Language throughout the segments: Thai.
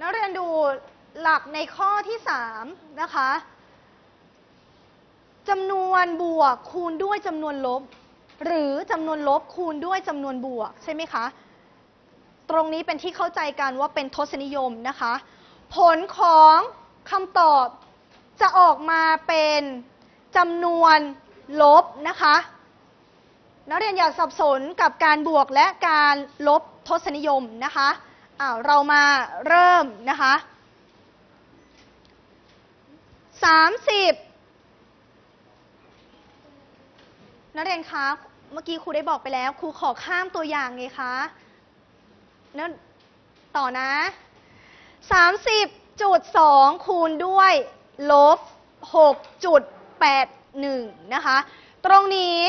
นักเรียนดูหลักในข้อที่3นะคะจำนวนบวกคูณด้วยจำนวนลบหรือจำนวนลบคูณด้วยจำนวนบวกใช่ไหมคะตรงนี้เป็นที่เข้าใจกันว่าเป็นทศนิยมนะคะผลของคำตอบจะออกมาเป็นจำนวนลบนะคะนักเรียนอย่าสับสนกับการบวกและการลบทศนิยมนะคะเรามาเริ่มนะคะ30นักเรียนคะเมื่อกี้ครูได้บอกไปแล้วครูขอข้ามตัวอย่างไงคะนั่นต่อนะ30.2 คูณด้วยลบ 6.81 นะคะตรงนี้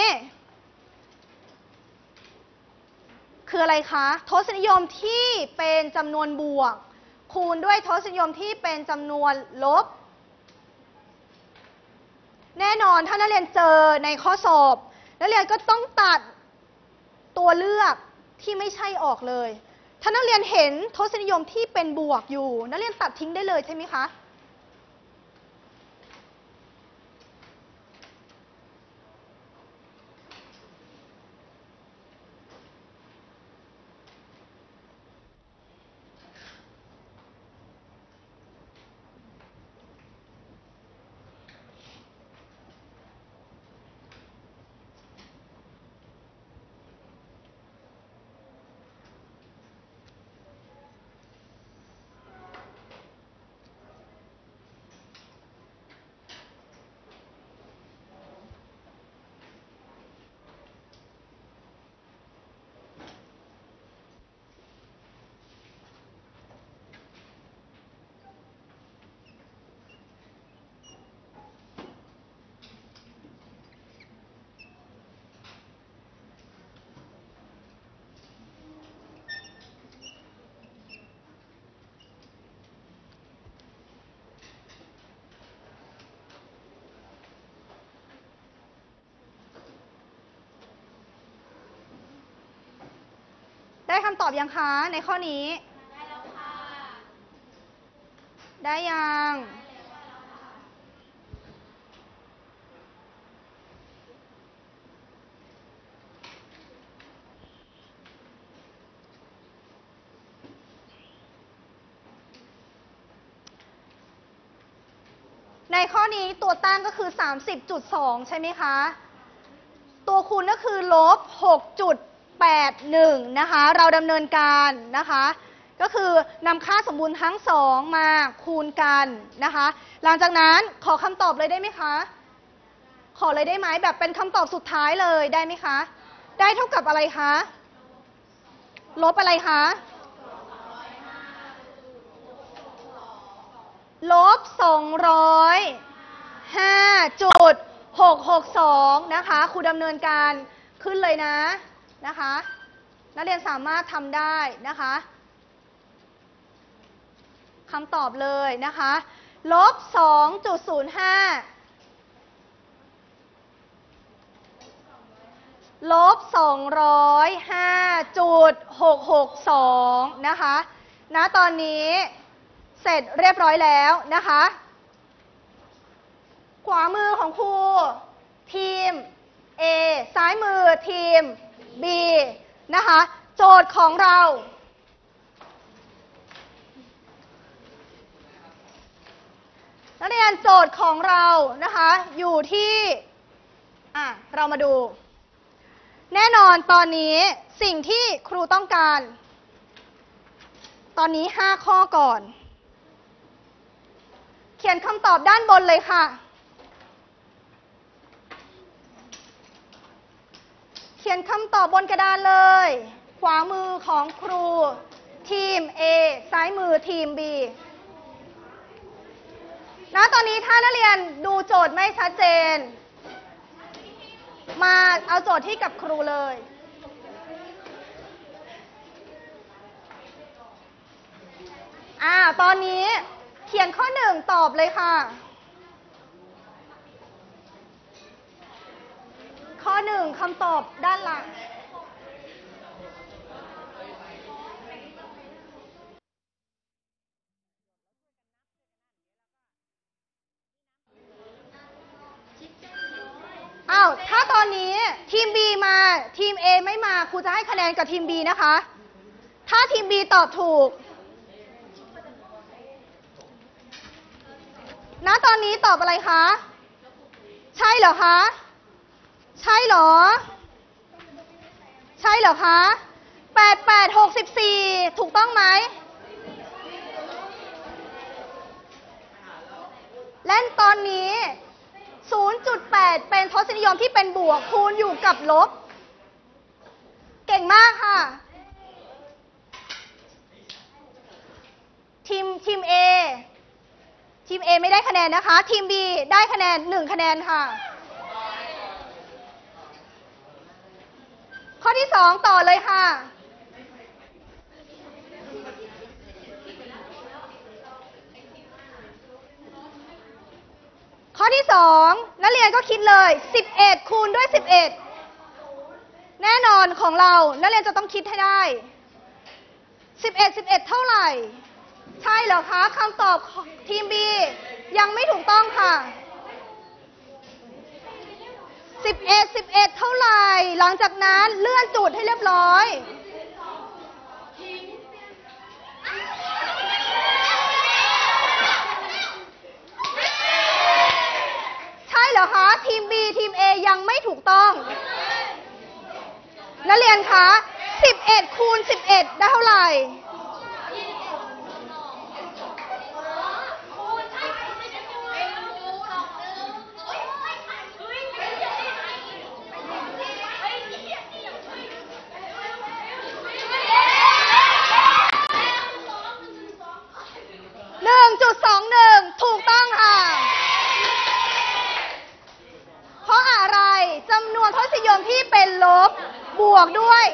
คืออะไรคะทศนิยมที่เป็นจำนวนบวกคูณด้วยทศนิยมที่เป็นจำนวนลบแน่นอนถ้านักเรียนเจอในข้อสอบนักเรียนก็ต้องตัดตัวเลือกที่ไม่ใช่ออกเลยถ้านักเรียนเห็นทศนิยมที่เป็นบวกอยู่นักเรียนตัดทิ้งได้เลยใช่ไหมคะได้คำตอบยังคะในข้อนี้ได้แล้วค่ะได้ยังในข้อนี้ตัวตั้งก็คือ 30.2 ใช่ไหมคะตัวคูณก็คือลบ 6.81 นะคะเราดำเนินการนะคะก็คือนำค่าสมบูรณ์ทั้ง2มาคูณกันนะคะหลังจากนั้นขอคำตอบเลยได้ไหมคะขอเลยได้ไหมแบบเป็นคำตอบสุดท้ายเลยได้ไหมคะได้เท่ากับอะไรคะลบอะไรคะลบ 205.662 นะคะครูดำเนินการขึ้นเลยนะคะนักเรียนสามารถทำได้นะคะคำตอบเลยนะคะลบ 2.05 ลบ 205.662 นะคะณตอนนี้เสร็จเรียบร้อยแล้วนะคะขวามือของครูทีม A ซ้ายมือทีม B นะคะโจทย์ของเรานักเรียนโจทย์ของเรานะคะอยู่ที่เรามาดูแน่นอนตอนนี้สิ่งที่ครูต้องการตอนนี้5ข้อก่อนเขียนคำตอบด้านบนเลยค่ะเขียนคำตอบบนกระดานเลยขวามือของครูทีม A ซ้ายมือทีม B ตอนนี้ถ้านักเรียนดูโจทย์ไม่ชัดเจนมาเอาโจทย์ที่กับครูเลยตอนนี้เขียนข้อ1ตอบเลยค่ะข้อ1คำตอบด้านหลังม B มาทีม A ไม่มาครูจะให้คะแนนกับทีม B นะคะ ถ้าทีม B ตอบถูกณตอนนี้ตอบอะไรคะใช่เหรอคะใช่เหรอใช่เหรอคะ8864ถูกต้องไหมและตอนนี้ 0.8 เป็นทศนิยมที่เป็นบวกคูณอยู่กับลบเก่งมากค่ะทีม A ทีม A ไม่ได้คะแนนนะคะทีม B ได้คะแนน1คะแนนค่ะข้อที่2ต่อเลยค่ะข้อที่2นักเรียนก็คิดเลย11คูณด้วย11แน่นอนของเรานักเรียนจะต้องคิดให้ได้11เท่าไหร่ใช่เหรอคะคำตอบของทีม B ยังไม่ถูกต้องค่ะ11เท่าไหร่หลังจากนั้นเลื่อนจุดให้เรียบร้อยใช่เหรอคะทีม B ทีม A ยังไม่ถูกต้องนักเรียนคะ11คูณ11ได้เท่าไหร่1.21ถูกต้องค่ะเพราะอะไรจำนวนทศนิยมที่เป็นลบบวกด้วย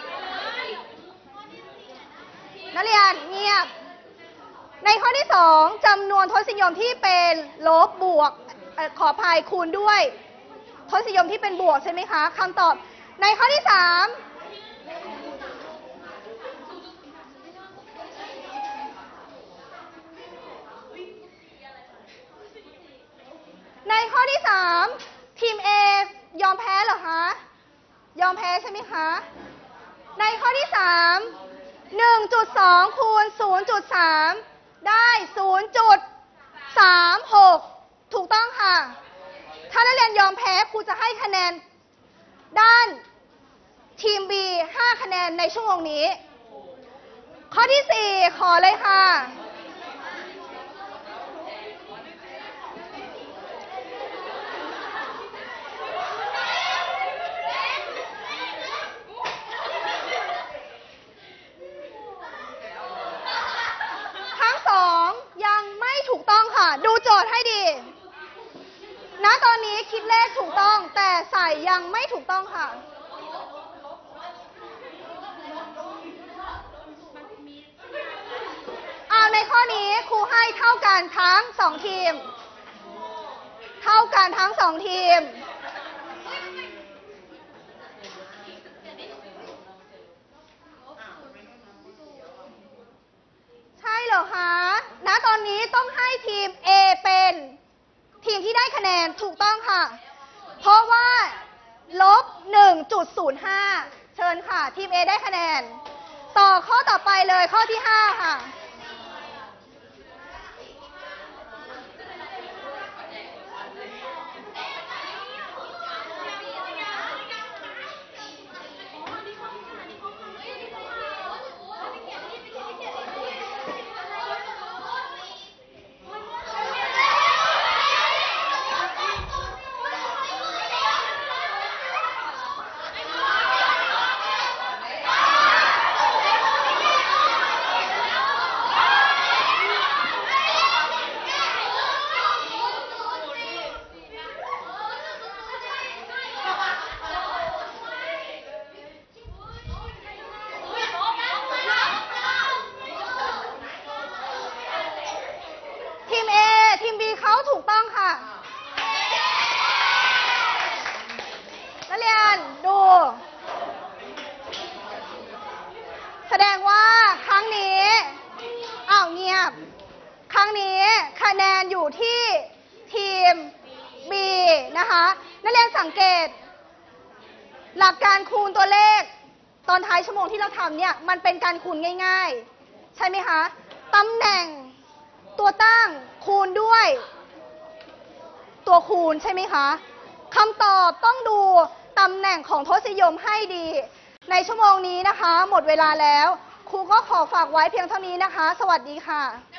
นักเรียนเงียบในข้อที่2จำนวนทศนิยมที่เป็นลบบวกขออภัยคูณด้วยทศนิยมที่เป็นบวกใช่ไหมคะคำตอบในข้อที่3ในข้อที่3ทีม A ยอมแพ้เหรอคะยอมแพ้ใช่ไหมคะในข้อที่3 1.2 คูณ 0.3 ได้ 0.36 ถูกต้องค่ะถ้านักเรียนยอมแพ้ครูจะให้คะแนนด้านทีม B 5คะแนนในชั่วโมงนี้ข้อที่4ขอเลยค่ะยังไม่ถูกต้องค่ะดูโจทย์ให้ดีณตอนนี้คิดเลขถูกต้องแต่ใส่ยังไม่ถูกต้องค่ะเอาในข้อนี้ครูให้เท่ากันทั้ง2ทีมเท่ากันทั้ง2ทีมใช่เหรอคะณตอนนี้ต้องให้ทีม A เป็นทีมที่ได้คะแนนถูกต้องค่ะเพราะว่าลบ 1.05 เชิญค่ะทีม A ได้คะแนนต่อข้อต่อไปเลยข้อที่5ค่ะหลักการคูณตัวเลขตอนท้ายชั่วโมงที่เราทำเนี่ยมันเป็นการคูณง่ายๆใช่ไหมคะตำแหน่งตัวตั้งคูณด้วยตัวคูณใช่ไหมคะคำตอบต้องดูตำแหน่งของทศนิยมให้ดีในชั่วโมงนี้นะคะหมดเวลาแล้วครูก็ขอฝากไว้เพียงเท่านี้นะคะสวัสดีค่ะ